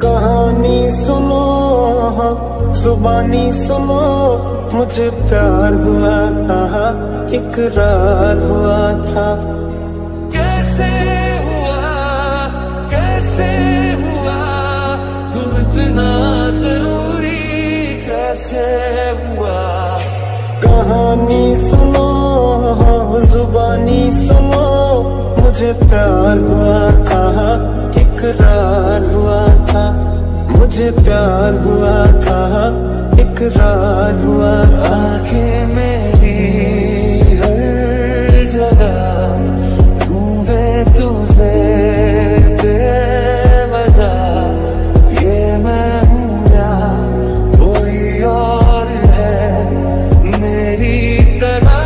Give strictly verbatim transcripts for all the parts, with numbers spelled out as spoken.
कहानी सुनो जुबानी सुनो, मुझे प्यार हुआ था, इकरार हुआ था। कैसे हुआ कैसे हुआ तुम इतना जरूरी कैसे हुआ। कहानी सुनो जुबानी सुनो, मुझे प्यार हुआ था, इकरार हुआ था। मुझे प्यार हुआ था, इकरार हुआ। आंखें मेरी हर जगह ढूंढे तुझे बेवजह, ये मैं हूँ या कोई और है मेरी तरह।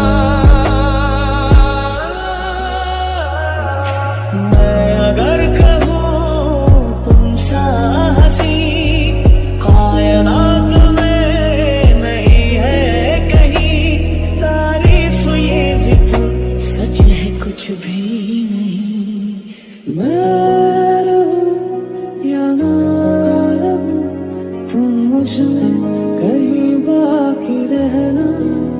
मैं अगर कहूँ तुम सा हंसी कायनात में नहीं है कहीं, तारीफ ये भी तो सच है कुछ भी नहीं। मैं रहूं या ना रहूं, तुम मुझ में कहीं बाकी रहना।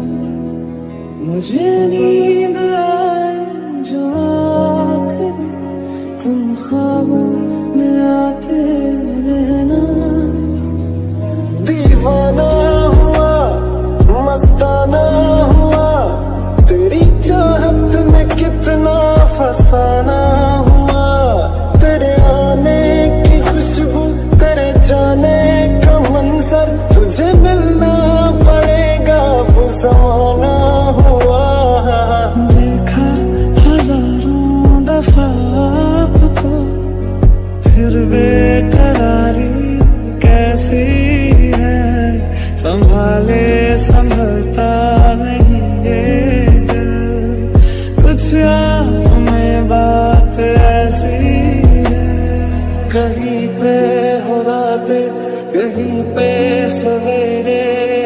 मुझे नींद आए जो आखिर तुम ख्वाबों में आते रहना। दीवाना हुआ मस्ताना हुआ, तेरी चाहत में कितना फसाना हुआ। तेरे आने की खुशबू, तेरे जाने का मंजर, तुझे मिलना पड़ेगा वो ज़माना हुआ। देखा हजारों दफा आपको, फिर बेकरारी कैसी है। संभाले संभलता नहीं ये दिल, कुछ आप में बात ऐसी है। कहीं पे हो रातें कहीं पे सवेरे,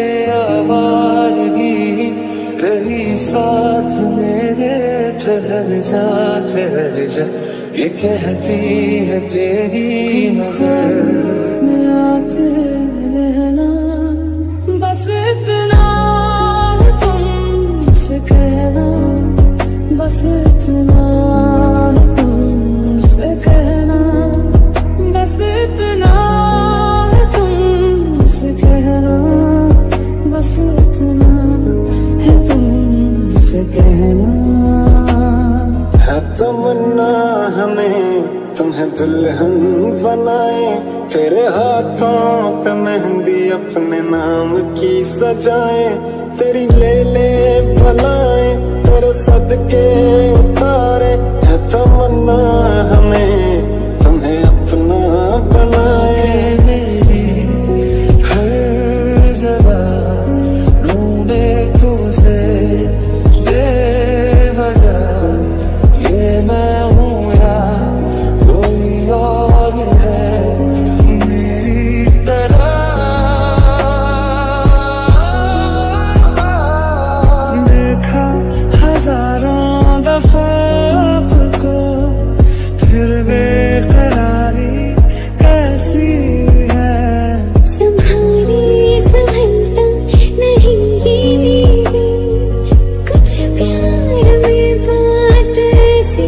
आवारगी रही साथ मेरे। ठहर जा ठहर जा ये कहती है तेरी नजर। मैं आते रहना, बस इतना तुमसे कहना, बस इतना तुमसे कहना, बस इतना तुमसे कहना, बस इतना है तुमसे कहना। है तमन्ना हमें तुम्हें दुल्हन बनाए, तेरे हाथों पे मेहंदी अपने नाम की सजाए। तेरी ले ले भलाए तेरे सदके उतारे, है तमन्ना हमें तुम्हें अपना बनाए। मेरी हर जगह ढूंढे तुझे बेवजह, ये मैं हूँ या कोई और है मेरी तरह। देखा हजारों दफा आपको, फिर बेकरारी कैसी है। संभाली संभलता नहीं ये मेरी, कुछ प्यार में बात ऐसी।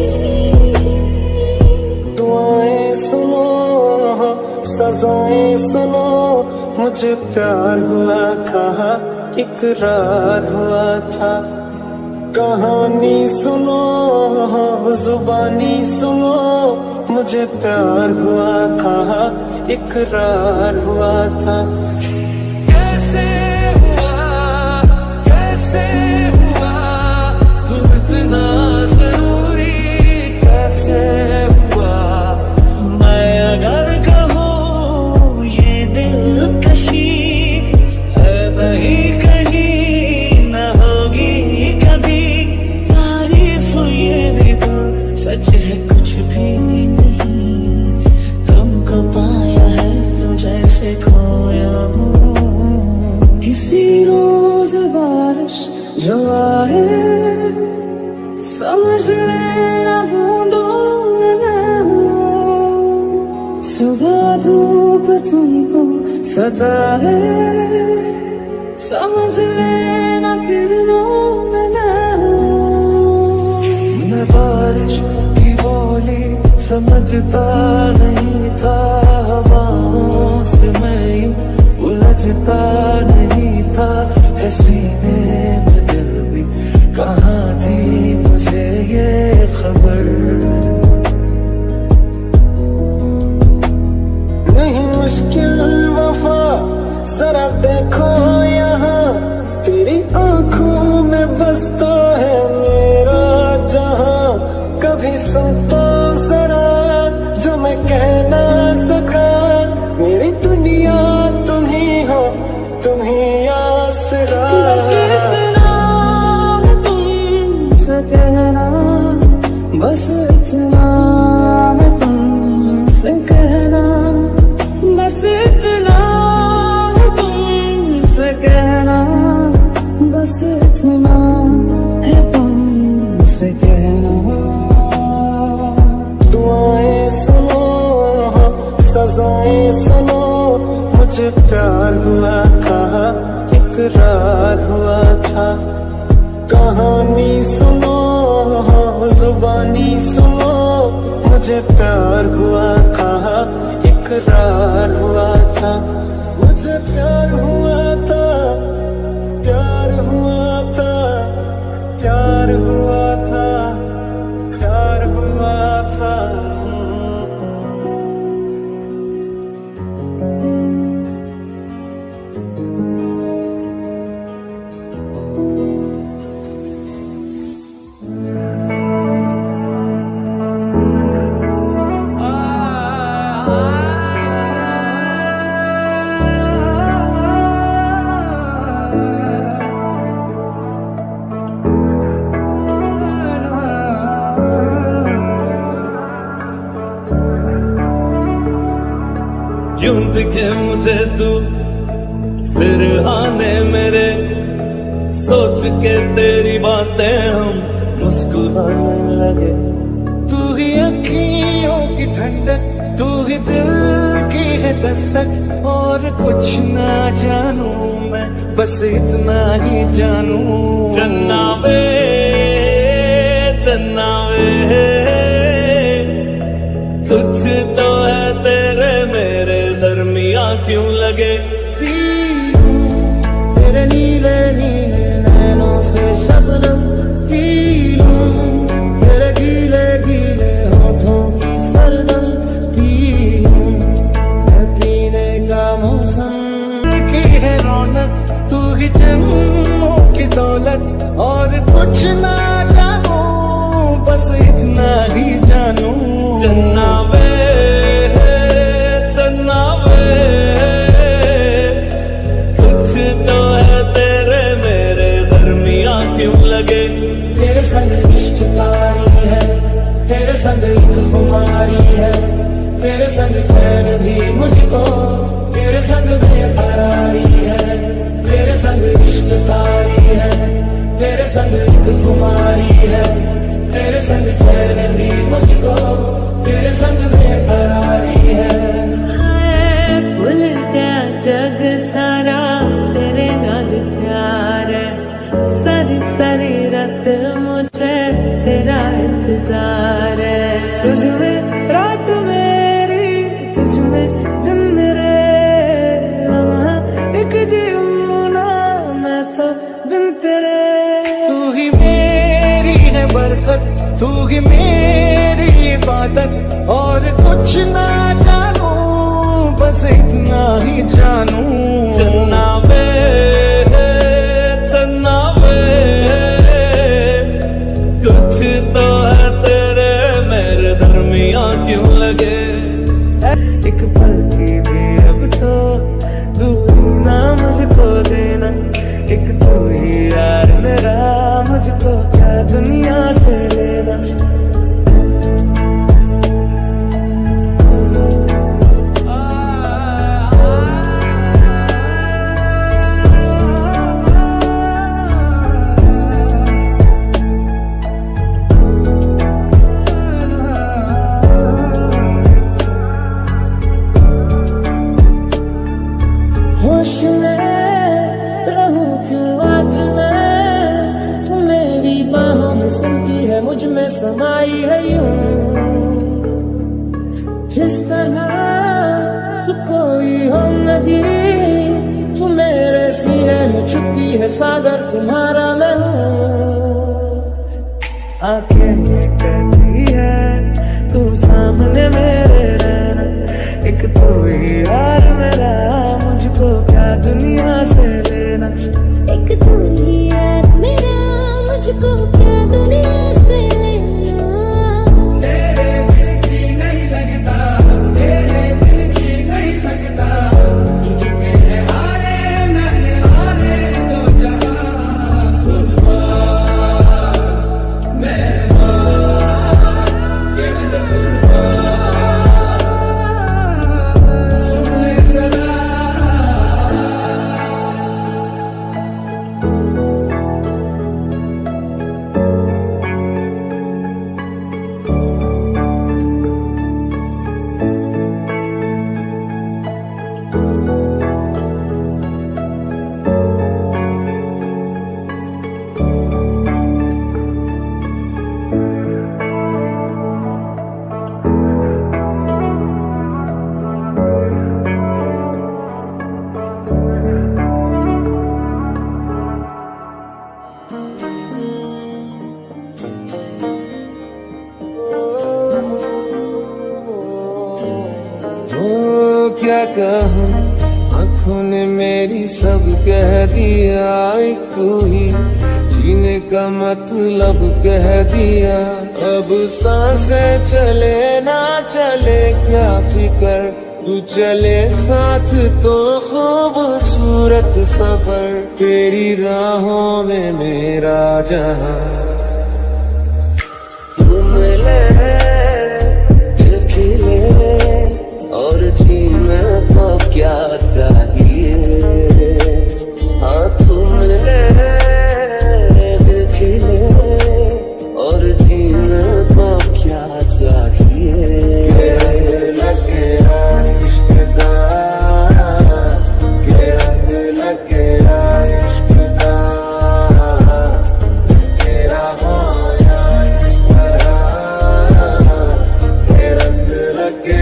दुआएं सुनो सजाएं सुनो, मुझे प्यार हुआ था, इकरार हुआ था। कहानी सुनो जुबानी सुनो, मुझे प्यार हुआ था, इकरार हुआ था। कैसे हुआ कैसे हुआ तुम इतना जरूरी कैसे हुआ। मैं अगर कहूँ ये दिलकशी है नहीं कहीं न होगी कभी, तारीफ ये भी तो सच है कुछ भी नहीं। तुमको पाया है तो जैसे खोया हूँ। सताए समझ लेना किरणों में मैं बारिश की बोली समझता नहीं था, हवाओं से मैं यूं उलझता नहीं था, सीने में दिल भी कहाँ थी मुझे ये खबर। नहीं मुश्किल वफा जरा देखो यहाँ, तेरी आंखों में बसता है मेरा जहां, कभी सुन तो जरा जो मैं कह ना सका, मेरी दुनिया तुम ही हो, तुम ही आसरा। तुमसे कहना बस इतना है, तुमसे कहना बस इतना है, तुमसे कहना बस इतना है, तुमसे कहना। दुआएं सुनो सजाएं सुनो, मुझे प्यार हुआ था इकरार हुआ था, कहानी सुनो जुबानी सुनो, मुझे प्यार हुआ था इकरार हुआ था, मुझे प्यार हुआ था प्यार हुआ था प्यार हुआ था प्यार हुआ था। क्यों दिखे मुझे तू सिरहाने मेरे, सोच के तेरी बातें हम मुस्कुराने लगे। तू ही अखियों की ठंडक, तू ही दिल की है दस्तक, और कुछ ना जानू मैं बस इतना ही जानू। चन्ना वे चन्ना वे तुझ तो है तेरे मेरे दरमिया क्यों लगे, तेरे नीले नीले नैनों से शबनम पी लूं, तेरे गीले गीले होठों की सरदम पी लूं, पीने का मौसम की है रौनक, तू ही जन्मों की दौलत, और कुछ ना जानू बस इतना ही जानू। चन्ना वे चन्ना वे कुछ तो है तेरे मेरे दरमिया क्यों लगे, तेरे संग इश्क कारी है, तेरे संग एक खुमारी है, तेरे संग चैन भी मुझको, तेरे संग बेकरारी है, तेरे संग इश्क कारी है, तेरे संग एक खुमारी है, तेरे संग चैन भी मुझको, तेरे संग बेकरारी है। भूल गया जग सारा तेरे नाल प्यार है, सारी सारी रात मुझे तेरा इंतजार है। तुझ में रात मेरी, तुझ में दिन मेरे, लम्हा एक जीऊं ना मैं तो बिन तेरे। तू ही मेरी है बरकत, तू ही मेरी इबादत, और कुछ ना जानू बस इतना ही जानू। चन्ना वे चन्ना वे कुछ तो है तेरे मेरे दरमिया क्यों लगे, एक पल की भी अब तो दूरी ना मुझको देना, एक तू ही यार मेरा, मुझको क्या दुनिया से लेना। में समाई है यूं, जिस तरह कोई हो नदी, तू मेरे सीने में छुपी है सागर तुम्हारा मैं हूँ। आंखें ये कहती है तू सामने मेरे रहना, एक तू ही यार मेरा, मुझको क्या दुनिया से लेना। एक तू ही यार मेरा, मुझको क्या दुनिया से लेना। तेरे दिल की नहीं लगता, तेरे दिल की नहीं सकता, तुझके हारे मैंने हारे तो जहां कुर्बान मेहमान के कुर्बान। सुन ले सदा क्या कहूँ, आँखों ने मेरी सब कह दिया, एक तू ही जीने का मतलब कह दिया। अब सांसें चले ना चले क्या फिकर, तू चले साथ तो खूबसूरत सफर, तेरी राहों में मेरा जहां। तुम ले दिल खिले और जीने को क्या चाहिए, हाँ तुम ले दिल खिले और जीने को क्या चाहिए। लगे रिश्तेदार, के रंग लगे रिश्तेदार, तेरा हो या इस तरह, के रंग लगे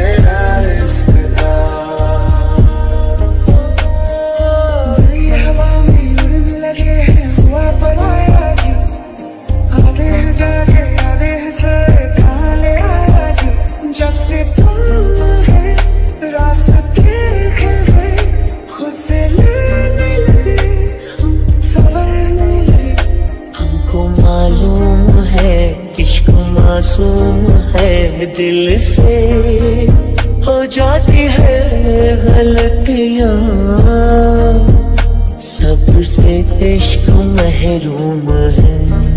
मासूम है, दिल से हो जाती है गलतियाँ, सबसे इश्क महरूम है।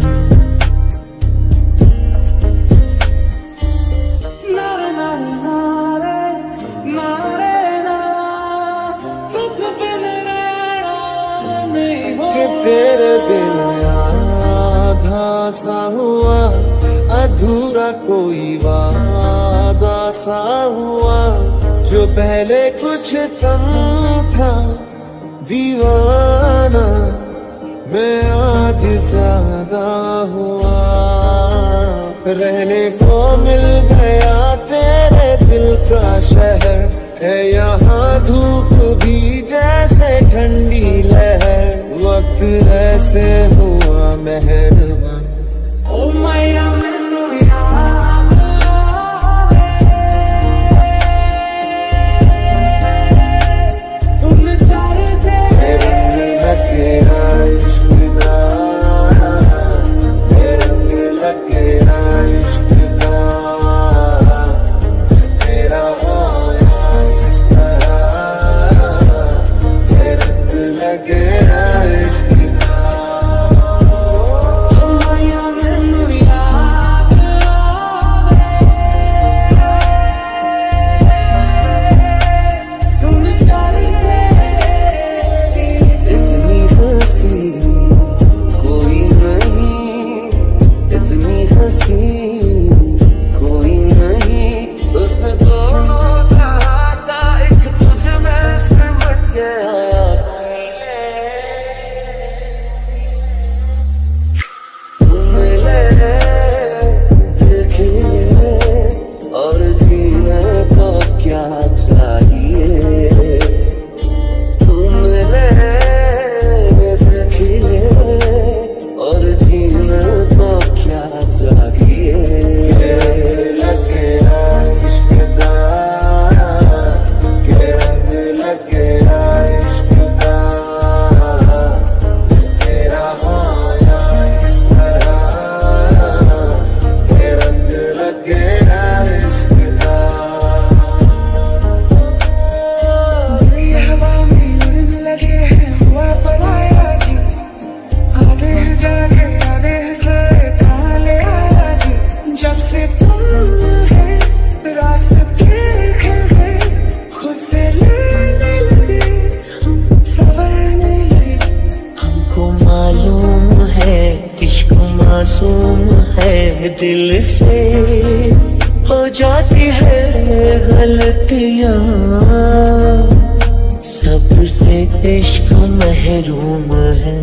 कि तेरे बिन आधा सा हुआ, अधूरा कोई वादा सा हुआ, जो पहले कुछ कम था दीवाना, मैं आज ज्यादा हुआ। रहने को मिल गया तेरे दिल का शहर, है यहाँ धूप भी जैसे ठंडी लहर, वक्त ऐसे हुआ मेहरबान। ओ मैया मासूम है दिल से हो जाती है गलतियां, सबसे इश्क महरूम है।